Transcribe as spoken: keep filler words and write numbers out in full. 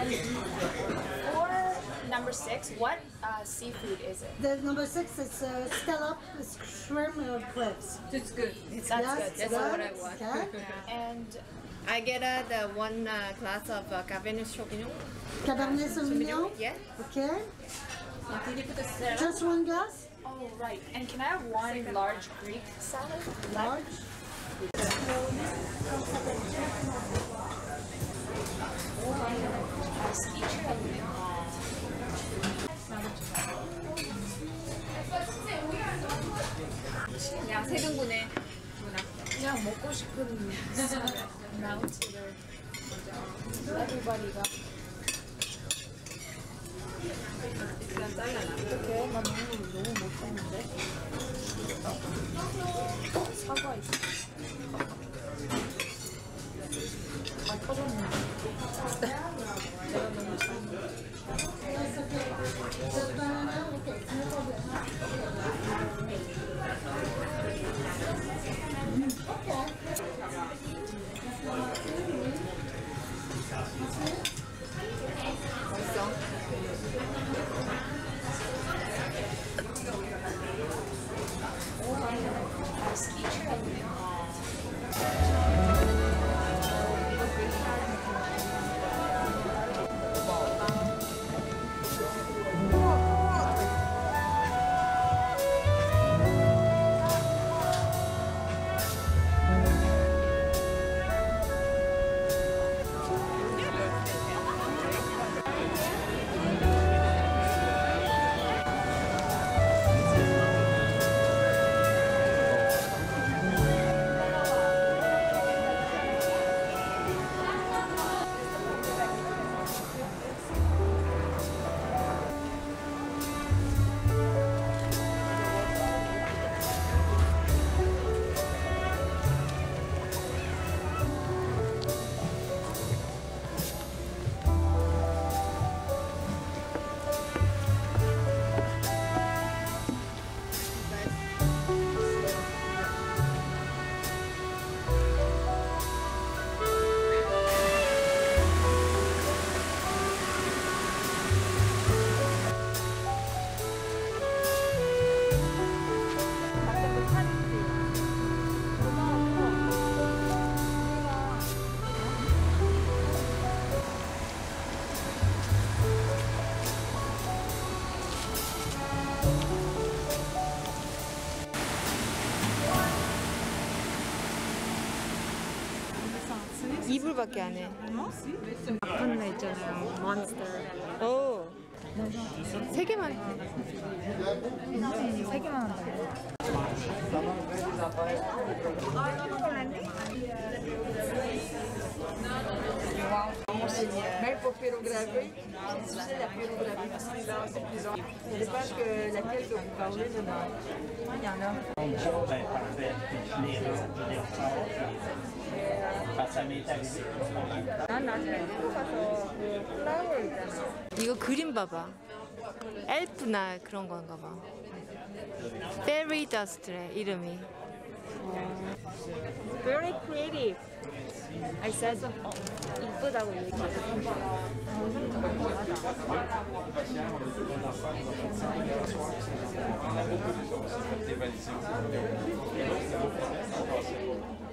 For number six, what uh, seafood is it? The number six is uh, scallop, shrimp, or crabs. It's good. That's Yes, good. That's good. what I want. Okay. And I get uh, the one uh, glass of uh, Cabernet Sauvignon. Cabernet Sauvignon. Yeah. Okay. Can you put the salad? Just one glass. oh right. And can I have one large Greek salad? Large. 그냥 세 등분에 그냥 먹고 싶은 마운트를 everybody가 그냥 잘라놔. 어떡해? 나 너무 너무 못 먹는데. 사과 있어. 다 터졌는데. 내가 너무 잘. Just banana. Okay. No problem. 이 불밖에 안 해. 나쁜 애 있잖아요. 몬스터. 오. 세 개만. 세 개만 한다. Même pour pyrograver, c'est difficile la pyrographie parce que là, c'est plus long. Ça dépend que laquelle que vous parlez, mais non. Il y en a. Ben, parfait. Puis les gens, je les ressors. Parce que ça m'est arrivé. 난 나중에 한국 가서 그 플라워 있잖아. 이거 그림 봐봐. 엘프나 그런 건가 봐. Fairy Dust래 이름이. Very creative. I said 이쁘다고 얘기해. Des valises.